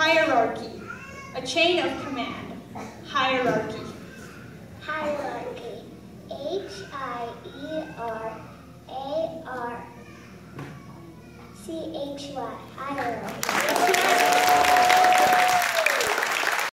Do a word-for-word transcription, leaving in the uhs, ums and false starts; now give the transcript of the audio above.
Hierarchy. A chain of command. Hierarchy. Hierarchy. H I E R A R C H Y. Hierarchy.